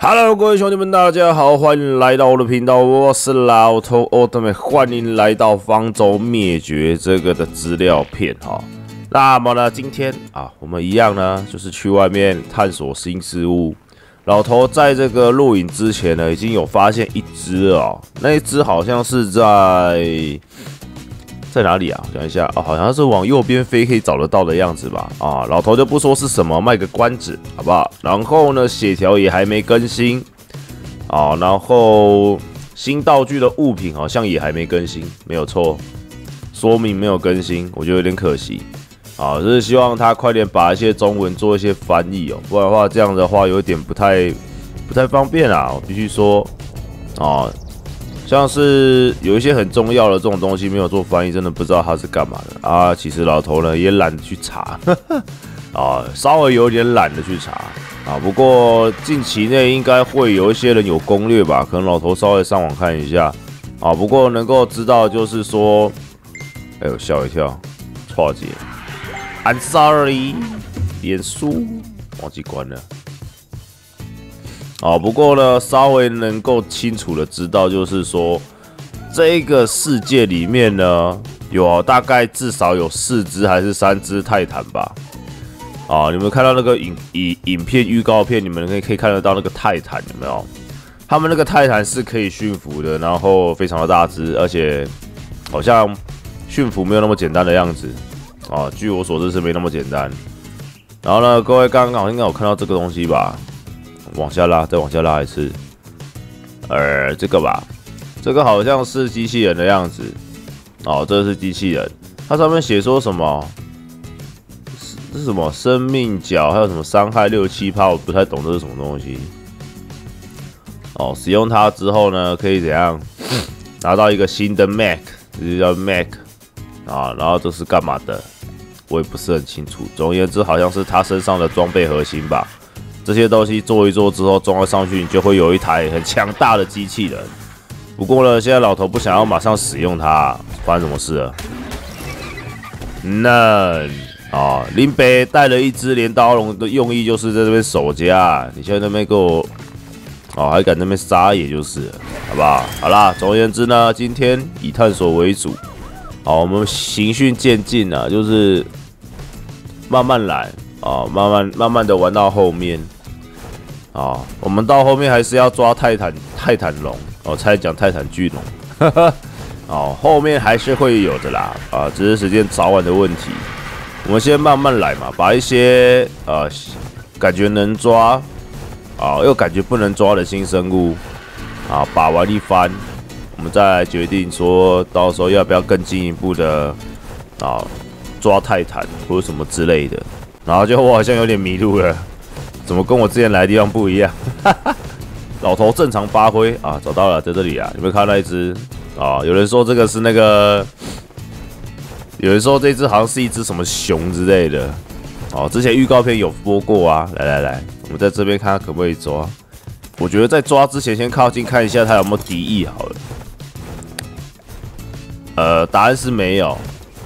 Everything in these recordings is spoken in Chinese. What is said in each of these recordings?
Hello， 各位兄弟们，大家好，欢迎来到我的频道，我是老头奥特曼，欢迎来到方舟灭绝这个的资料片哈。那么呢，今天我们一样呢，就是去外面探索新事物。老头在这个录影之前呢，已经有发现一只哦，那一只好像是在哪里啊？想一下好像是往右边飞可以找得到的样子吧。老头就不说是什么，卖个关子，好不好？然后呢，血条也还没更新然后新道具的物品好像也还没更新，没有错，说明没有更新，我觉得有点可惜。就是希望他快点把一些中文做一些翻译哦，不然的话这样的话有点不太方便啊。我必须说像是有一些很重要的这种东西没有做翻译，真的不知道它是干嘛的啊。其实老头呢也懒得去查稍微有点懒得去查不过近期内应该会有一些人有攻略吧，可能老头稍微上网看一下不过能够知道就是说，哎呦吓我一跳，错姐 ，I'm sorry， 脸书忘记关了。不过呢，稍微能够清楚的知道，就是说，这个世界里面呢，有大概至少有4只还是3只泰坦吧。你们看到那个影片预告片，你们可以看得到那个泰坦有没有？他们那个泰坦是可以驯服的，然后非常的大只，而且好像驯服没有那么简单的样子据我所知是没那么简单。然后呢，各位刚刚应该有看到这个东西吧？往下拉，再往下拉一次。这个吧，这个好像是机器人的样子。这是机器人，它上面写说什么？是什么生命角，还有什么伤害6-7%，我不太懂这是什么东西。使用它之后呢，可以怎样拿到一个新的 Mac， 这叫 Mac 然后这是干嘛的？我也不是很清楚。总而言之，好像是它身上的装备核心吧。这些东西做一做之后装上去，你就会有一台很强大的机器人。不过呢，现在老头不想要马上使用它，发生什么事了？林北带了一只镰刀龙的用意就是在这边守家，你现在那边给我还敢那边杀，也就是了，好不好？好啦，总而言之呢，今天以探索为主，我们循序渐进就是慢慢来慢慢的玩到后面。我们到后面还是要抓泰坦龙差点讲泰坦巨龙后面还是会有的啦只是时间早晚的问题。我们先慢慢来嘛，把一些感觉能抓又感觉不能抓的新生物把玩一番，我们再来决定说到时候要不要更进一步的抓泰坦或者什么之类的。然后就我好像有点迷路了。怎么跟我之前来的地方不一样？老头正常发挥找到了，在这里你们看到那一只有人说这个是那个，有人说这只好像是一只什么熊之类的之前预告片有播过来，我们在这边看它可不可以抓。我觉得在抓之前先靠近看一下它有没有敌意好了。答案是没有，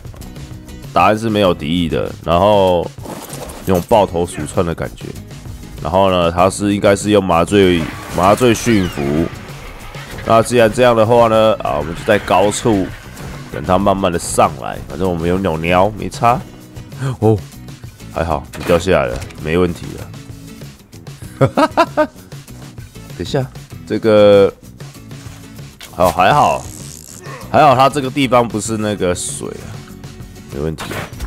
敌意的。然后那种抱头鼠窜的感觉。然后呢，它应该是用麻醉驯服。那既然这样的话呢，我们就在高处等它慢慢的上来。反正我们有鸟，没差。还好你掉下来了，没问题了。等一下，这个还好，它这个地方不是那个水没问题。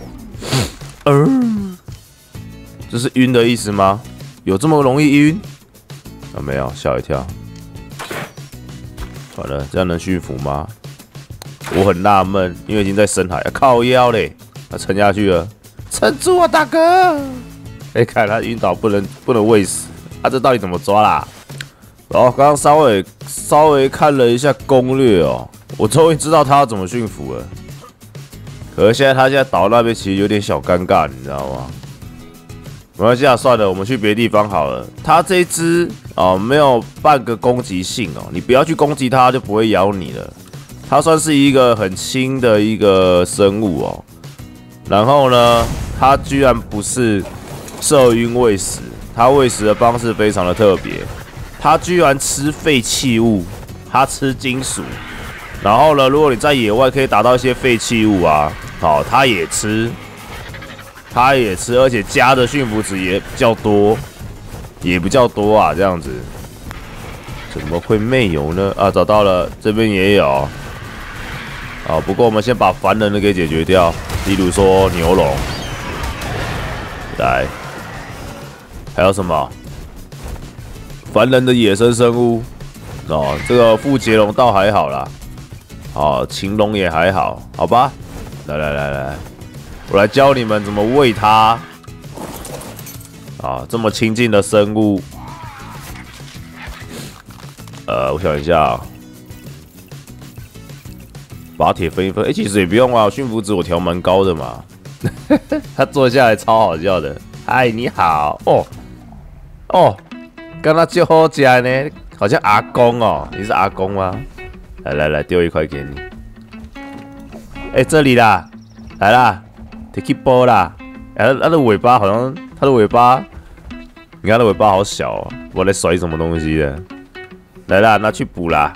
这是晕的意思吗？有这么容易晕？没有，吓我一跳。完了，这样能驯服吗？我很纳闷，因为已经在深海，靠腰嘞，沉下去了，撑住啊，大哥！看他晕倒，不能喂死，这到底怎么抓啦？然后刚刚稍微看了一下攻略我终于知道他要怎么驯服了。可是他现在倒那边其实有点小尴尬，你知道吗？没关系算了，我们去别的地方好了。它这一只没有半个攻击性你不要去攻击它，就不会咬你了。它算是一个很轻的一个生物然后呢，它居然不是射晕喂食，它喂食的方式非常的特别。 他居然吃废弃物，他吃金属。然后呢，如果你在野外可以打到一些废弃物啊，好，他也吃，而且加的驯服值也比较多，啊，这样子。怎么会没有呢？啊，找到了，这边也有。好，不过我们先把凡人的给解决掉，例如说牛龙。来，还有什么？凡人的野生生物。哦，这个富杰龙倒还好啦。哦，禽龙也还好，好吧。来，我来教你们怎么喂它。啊，这么亲近的生物。我想一下，把铁分一分。其实也不用啊，驯服值我调蛮高的嘛。他坐下来超好笑的。嗨，你好。哦，跟他就好吃呢，好像阿公哦。你是阿公吗？来，丢一块给你。这里啦，来啦 ，take it ball 啦。它的尾巴好像，它的尾巴，你看它的尾巴好小哦，我在甩什么东西的。来啦，拿去补啦！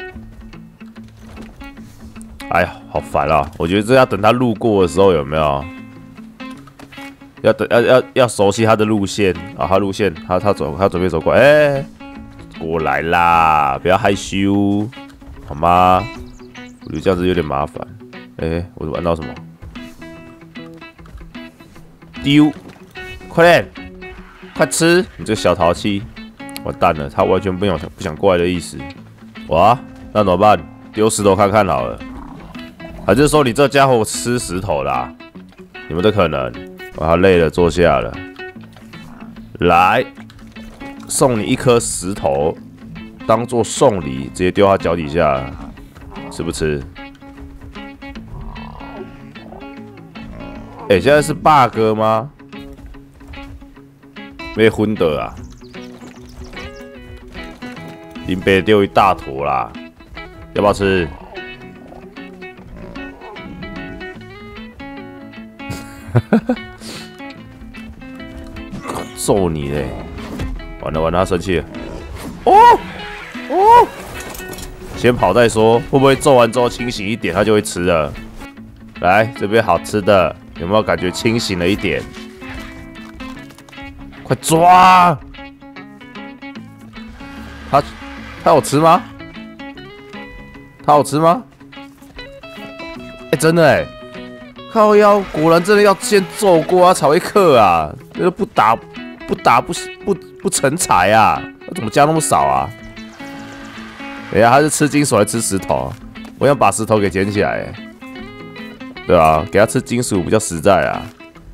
哎呀，好烦啊！我觉得这要等他路过的时候有没有？要熟悉他的路线啊！他路线，他准备走过来，过来啦！不要害羞，好吗？我觉得这样子有点麻烦。我玩到什么？丢！快点，快吃！你这个小淘气！完蛋了，他完全不想过来的意思。哇，那怎么办？丢石头看看好了。还是说你这家伙吃石头啦？有没有这可能？哇，他累了，坐下了。来，送你一颗石头，当做送礼，直接丢他脚底下，吃不吃？现在是霸哥吗？没昏的啊！林北丢一大坨啦，要不要吃？揍你嘞！完了，他生气了。哦，先跑再说，会不会揍完之后清醒一点，他就会吃了？来，这边好吃的，有没有感觉清醒了一点？快抓！他有吃吗？真的靠腰，果然真的要先揍过他才会克啊！这不打不成才啊！怎么加那么少啊？等一下他是吃金属还是吃石头？我想把石头给捡起来，对啊，给他吃金属比较实在啊！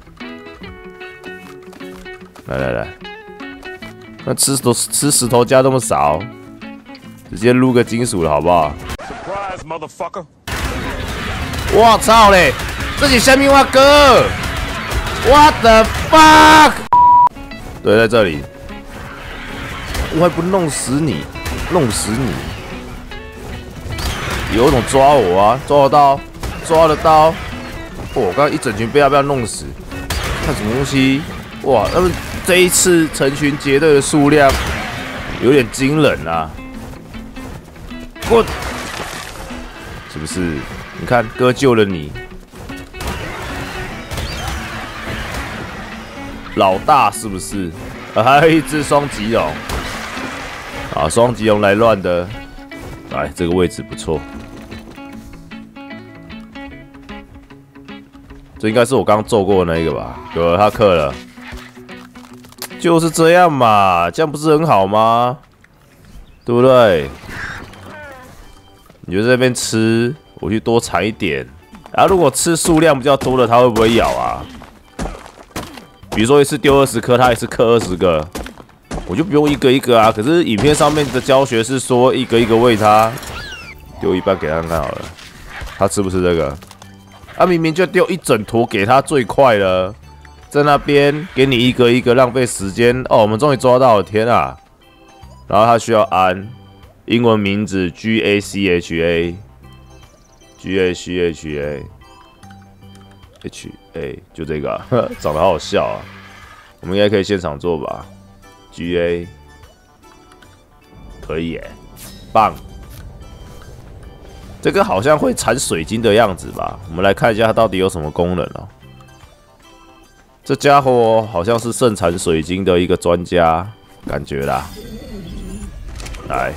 来，那吃石头加那么少，直接撸个金属了好不好？ Surprise, motherfucker！ 我操嘞！这是虾米话哥 ？What the fuck！ 对，在这里，我还不弄死你！有种抓我啊！抓得到！我刚刚一整群被他弄死，看什么东西？哇，他们这一次成群结队的数量有点惊人啊！是不是？你看，哥救了你，老大是不是？还有一只双棘龙，啊，双棘龙来乱的，来这个位置不错，这应该是我刚刚揍过的那一个吧？有了，他克了，就是这样嘛，这样不是很好吗？对不对？你就在这边吃。我去多采一点，然后如果吃数量比较多的，它会不会咬啊？比如说一次丢20颗，它一次克20个，我就不用一个一个啊。可是影片上面的教学是说一个一个喂它，丢一半给他看看好了，他吃不吃这个？他明明就丢一整坨给他最快了，在那边给你一个一个浪费时间哦。我们终于抓到了，天啊！然后他需要安，英文名字 GACHA。GACHA， 就这个、啊，长得好好笑啊！我们应该可以现场做吧？GA， 可以耶，棒！这个好像会产水晶的样子吧？我们来看一下它到底有什么功能哦。这家伙好像是盛产水晶的一个专家，感觉啦。来，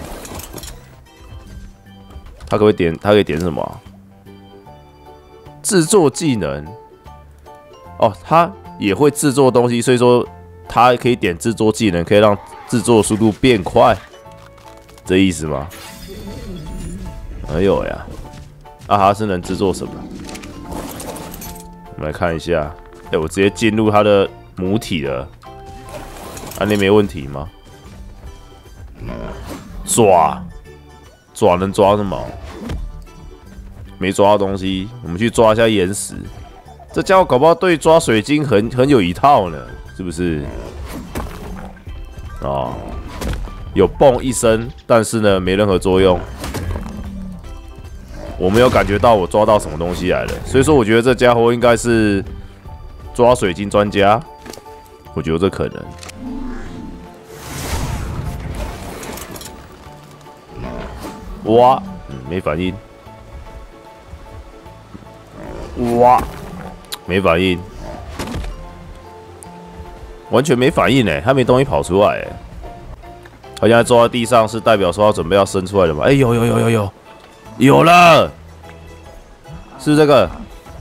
他可以点，他可以点什么？制作技能。哦，他也会制作东西，所以说他可以点制作技能，可以让制作速度变快，这意思吗？哎呦呀，啊，他是能制作什么？我们来看一下。哎，我直接进入他的母体了，啊，那没问题吗？抓能抓什么？没抓到东西，我们去抓一下岩石。这家伙搞不好对抓水晶很有一套呢，是不是？哦，有蹦一声，但是呢没任何作用。我没有感觉到我抓到什么东西来了，所以说我觉得这家伙应该是抓水晶专家，我觉得这可能。哇，没反应。哇，没反应，完全没反应哎，他没东西跑出来哎。他现在坐在地上，是代表说他准备要生出来了吗？哎，有了，是这个。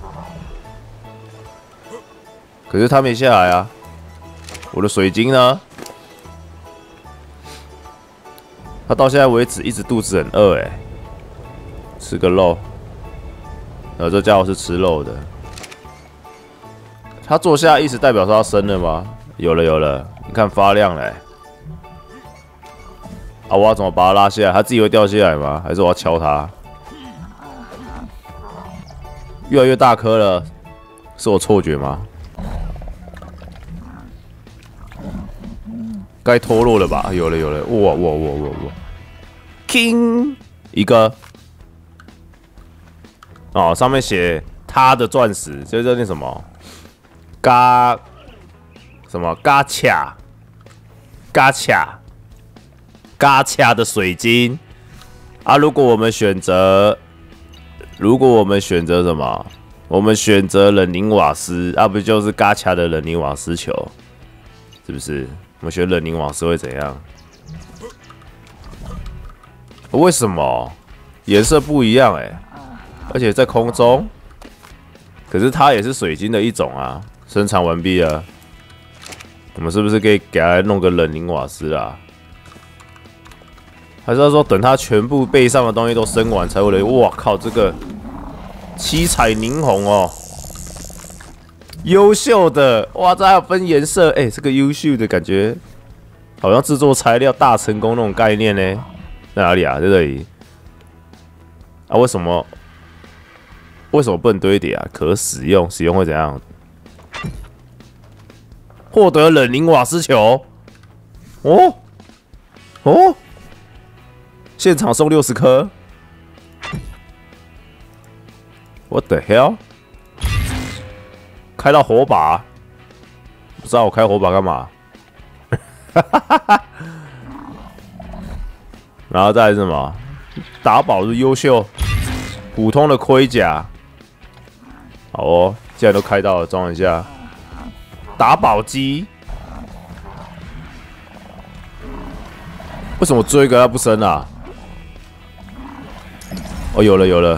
可是他没下来啊，我的水晶呢？他到现在为止一直肚子很饿哎，吃个肉。这家伙是吃肉的。他坐下意思代表说他生了吗？有了，你看发亮嘞。啊，我要怎么把它拉下来？他自己会掉下来吗？还是我要敲它？越来越大颗了，是我错觉吗？该脱落了吧？有了，哇 ，King 一个。哦，上面写他的钻石，这叫那什么？嘎卡的水晶啊！如果我们选择什么？我们选择冷凝瓦斯啊，不就是嘎卡的冷凝瓦斯球？是不是？我们选冷凝瓦斯会怎样？为什么颜色不一样？而且在空中，可是它也是水晶的一种啊。生产完毕了，我们是不是可以给它弄个冷凝瓦斯啊？还是要说等它全部背上的东西都生完才会来？哇靠，这个七彩霓虹哦，优秀的哇，这还有分颜色，这个优秀的感觉，好像制作材料大成功那种概念呢。在哪里啊？在这里啊？为什么不能堆叠啊？可使用会怎样？获得冷凝瓦斯球。哦，现场送60颗。What the hell？ 开到火把，不知道我开火把干嘛？然后再来是什么？打宝是优秀，普通的盔甲。好哦，既然都开到了，装一下。打宝机，为什么追一个它不升啊？哦，有了，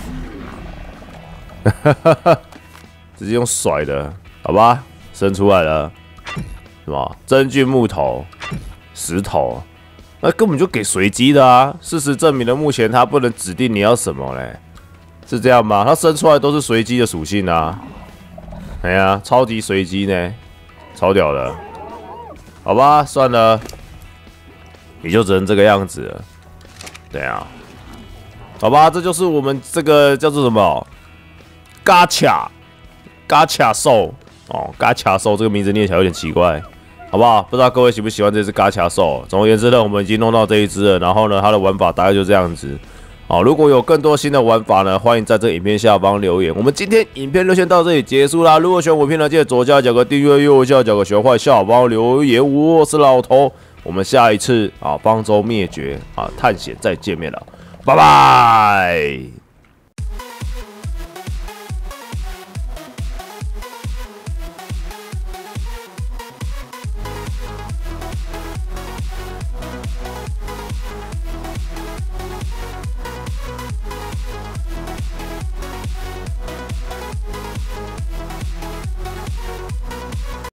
直接用甩的，好吧，生出来了，什么真菌木头、石头，那根本就给随机的啊！事实证明了，目前它不能指定你要什么嘞，是这样吗？它生出来都是随机的属性啊。哎呀，超级随机呢，超屌的，好吧，算了，也就只能这个样子了。对啊，好吧，这就是我们这个叫做什么？Gacha Soul 哦 ，Gacha Soul 这个名字念起来有点奇怪，好不好？不知道各位喜不喜欢这只 Gacha Soul。总而言之呢，我们已经弄到这一只了，然后呢，它的玩法大概就这样子。好，如果有更多新的玩法呢，欢迎在这个影片下方留言。我们今天影片就先到这里结束啦。如果喜欢我片呢，记得左下角个订阅，右下角个喜欢坏下方留言。我是老头， 我们下一次啊方舟灭绝啊探险再见面了，拜拜。